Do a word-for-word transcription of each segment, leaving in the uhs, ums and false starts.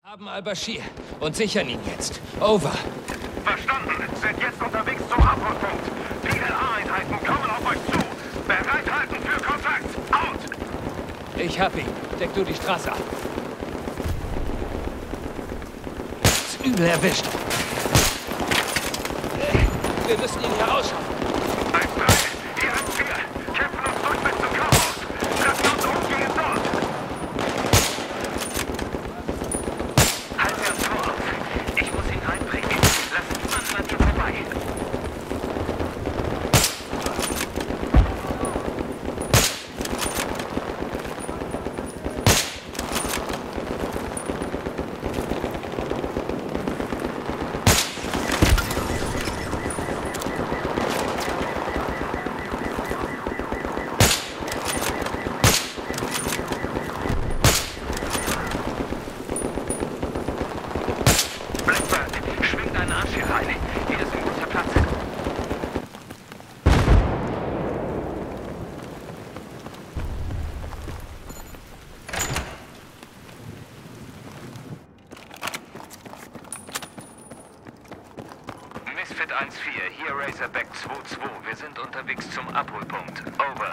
Haben al-Bashir und sichern ihn jetzt. Over. Verstanden. Sind jetzt unterwegs zum Abholpunkt. P L A-Einheiten kommen auf euch zu. Bereithalten für Kontakt. Out! Ich hab ihn. Deck du die Straße ab. Ist übel erwischt. Wir müssen ihn herausschaffen. eins drei, hier eins vier. Kämpfen uns durch bis zum Kaufhaus. Lassen uns umgehen dort. Halt das Tor auf. Ich muss ihn einbringen. Lass niemanden an ihm vorbei. Misfit eins vier, hier Razorback zwei zwei. Wir sind unterwegs zum Abholpunkt. Over.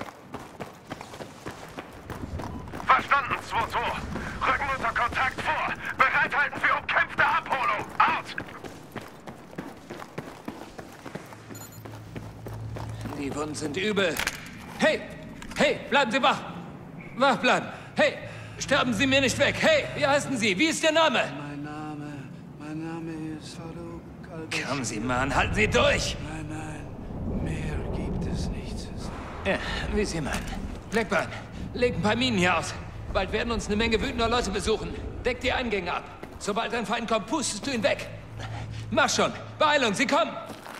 Verstanden, zwei zwei. Rücken unter Kontakt vor. Bereithalten für umkämpfte Abholung. Out! Die Wunden sind übel. Hey! Hey, bleiben Sie wach! Wach bleiben! Hey! Sterben Sie mir nicht weg! Hey, wie heißen Sie? Wie ist Ihr Name? Mein Name, mein Name ist Farouk al-Bashir. Kommen Sie, Mann, halten Sie durch! Nein, nein, mehr gibt es nicht zu sagen. Ja, wie Sie meinen. Blackburn, leg ein paar Minen hier aus. Bald werden uns eine Menge wütender Leute besuchen. Deck die Eingänge ab. Sobald ein Feind kommt, pustest du ihn weg. Mach schon. Beeilung, Sie kommen!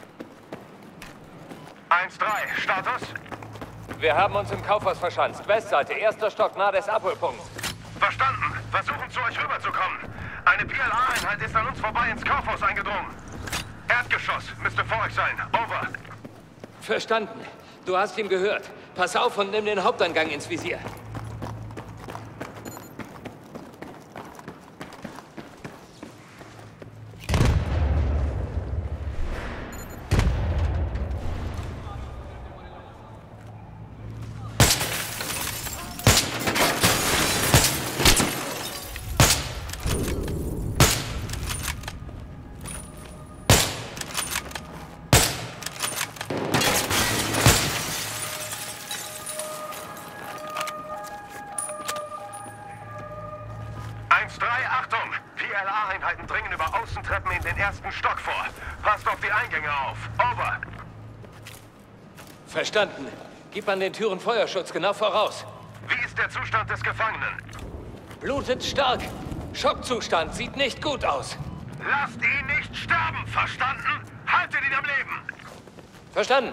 eins drei, Status? Wir haben uns im Kaufhaus verschanzt. Westseite, erster Stock, nahe des Abholpunkts. Verstanden. Versuchen zu euch rüberzukommen. Eine P L A-Einheit ist an uns vorbei ins Kaufhaus eingedrungen. Erdgeschoss müsste vor euch sein. Over. Verstanden. Du hast ihn gehört. Pass auf und nimm den Haupteingang ins Visier. eins drei, Achtung! P L A-Einheiten dringen über Außentreppen in den ersten Stock vor. Passt auf die Eingänge auf. Over. Verstanden. Gib an den Türen Feuerschutz genau voraus. Wie ist der Zustand des Gefangenen? Blutet stark. Schockzustand sieht nicht gut aus. Lasst ihn nicht sterben, verstanden? Haltet ihn am Leben! Verstanden.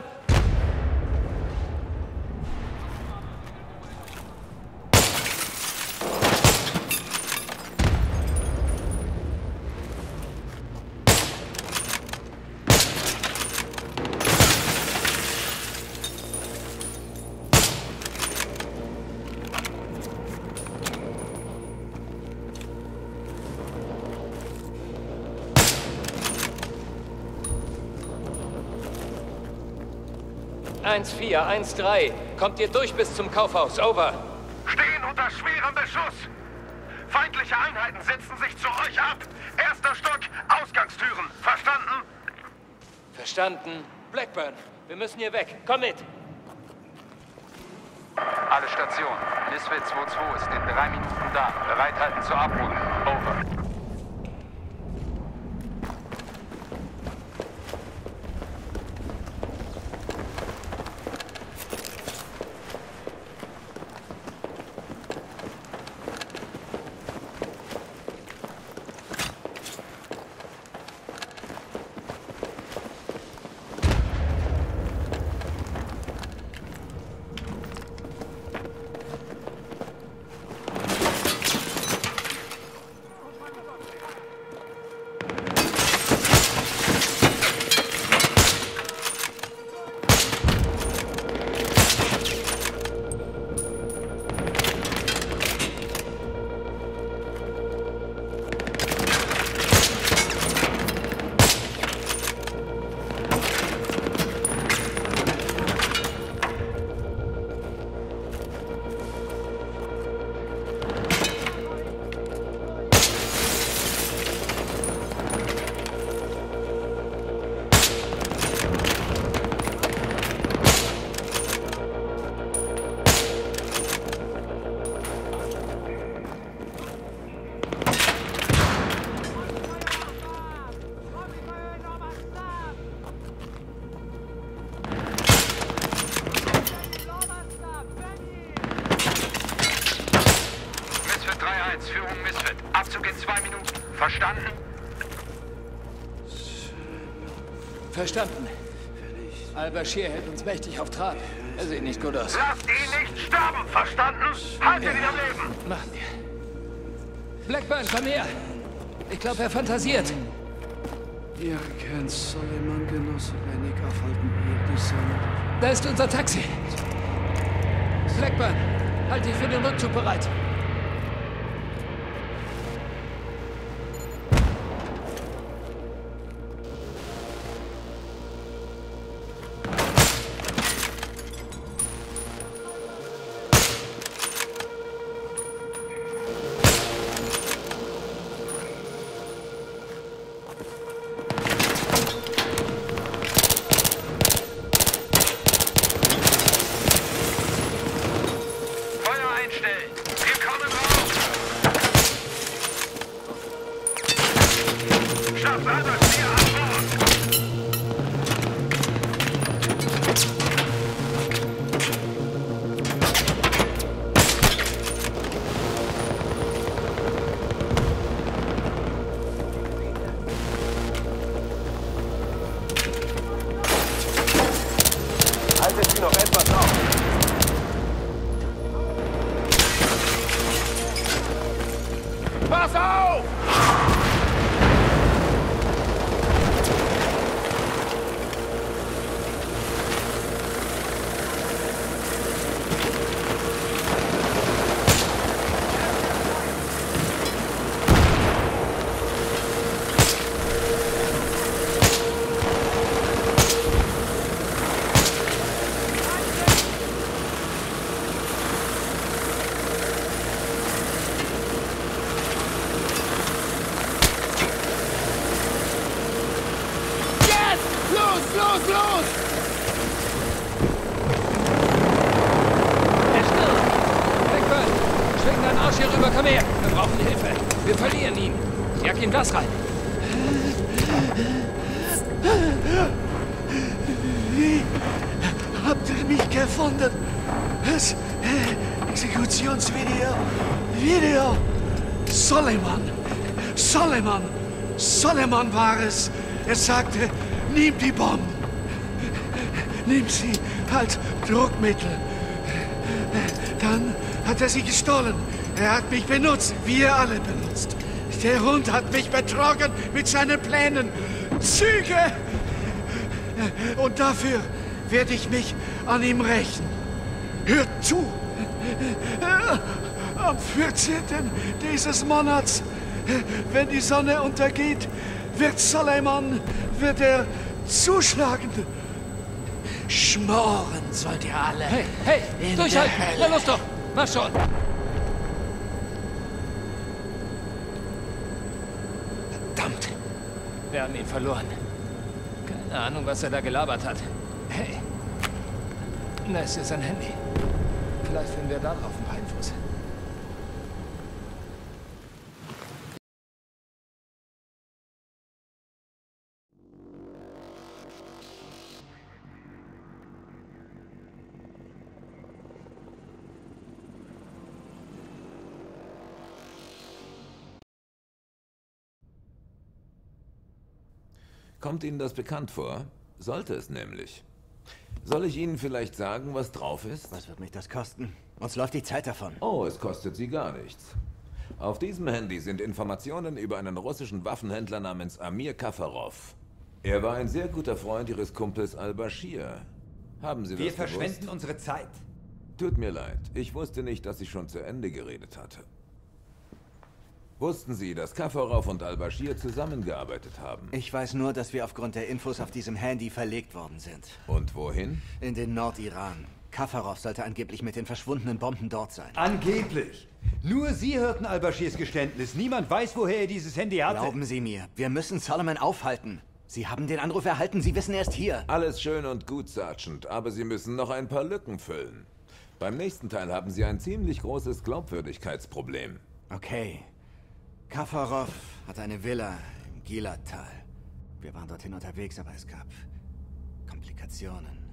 eins vier, eins drei. Kommt ihr durch bis zum Kaufhaus? Over. Stehen unter schwerem Beschuss! Feindliche Einheiten setzen sich zu euch ab! Erster Stock, Ausgangstüren. Verstanden? Verstanden. Blackburn, wir müssen hier weg. Komm mit. Alle Stationen. Misfit zwei zwei ist in drei Minuten da. Bereithalten zur Abholung. Over. zwei Minuten. Verstanden? Verstanden. Al-Bashir hält uns mächtig auf Trab. Er sieht nicht gut aus. Lasst ihn nicht sterben, verstanden? Haltet ihn am Leben! Machen wir. Blackburn, komm her! Ich glaube, er fantasiert. Ihr kennt Soleiman, Genosse, wenig aufhalten hier die Sonne. Da ist unser Taxi. Blackburn, halt dich für den Rückzug bereit. Haltet sie noch etwas auf! Pass auf! Los, los! Er stirbt! Blackburn, schwing deinen Arsch hier rüber, komm her! Wir brauchen Hilfe! Wir verlieren ihn! Jag ihm das rein! Wie habt ihr mich gefunden? Das Exekutionsvideo. Video! Soleiman! Soleiman! Soleiman war es! Er sagte, nimm die Bomben! Nimm sie als Druckmittel. Dann hat er sie gestohlen. Er hat mich benutzt, wie ihr alle benutzt. Der Hund hat mich betrogen mit seinen Plänen. Züge! Und dafür werde ich mich an ihm rächen. Hört zu! Am vierzehnten dieses Monats, wenn die Sonne untergeht, wird Soleiman, wird er zuschlagen. Schmoren sollt ihr alle. Hey, hey, in durchhalten! der Hölle. Na los doch! Mach schon! Verdammt! Wir haben ihn verloren. Keine Ahnung, was er da gelabert hat. Hey! Da ist jetzt sein Handy. Vielleicht finden wir darauf einen Einfluss. Kommt Ihnen das bekannt vor? Sollte es nämlich. Soll ich Ihnen vielleicht sagen, was drauf ist? Was wird mich das kosten? Uns läuft die Zeit davon. Oh, es kostet Sie gar nichts. Auf diesem Handy sind Informationen über einen russischen Waffenhändler namens Amir Kafarov. Er war ein sehr guter Freund Ihres Kumpels Al-Bashir. Haben Sie das Wir gewusst? verschwenden unsere Zeit. Tut mir leid. Ich wusste nicht, dass ich schon zu Ende geredet hatte. Wussten Sie, dass Kafarov und Al-Bashir zusammengearbeitet haben? Ich weiß nur, dass wir aufgrund der Infos auf diesem Handy verlegt worden sind. Und wohin? In den Nordiran. Kafarov sollte angeblich mit den verschwundenen Bomben dort sein. Angeblich. Nur Sie hörten Al-Bashirs Geständnis. Niemand weiß, woher er dieses Handy hatte. Glauben Sie mir, wir müssen Solomon aufhalten. Sie haben den Anruf erhalten, Sie wissen, er ist hier. Alles schön und gut, Sergeant, aber Sie müssen noch ein paar Lücken füllen. Beim nächsten Teil haben Sie ein ziemlich großes Glaubwürdigkeitsproblem. Okay. Kafarov hat eine Villa im Gilad-Tal. Wir waren dorthin unterwegs, aber es gab Komplikationen.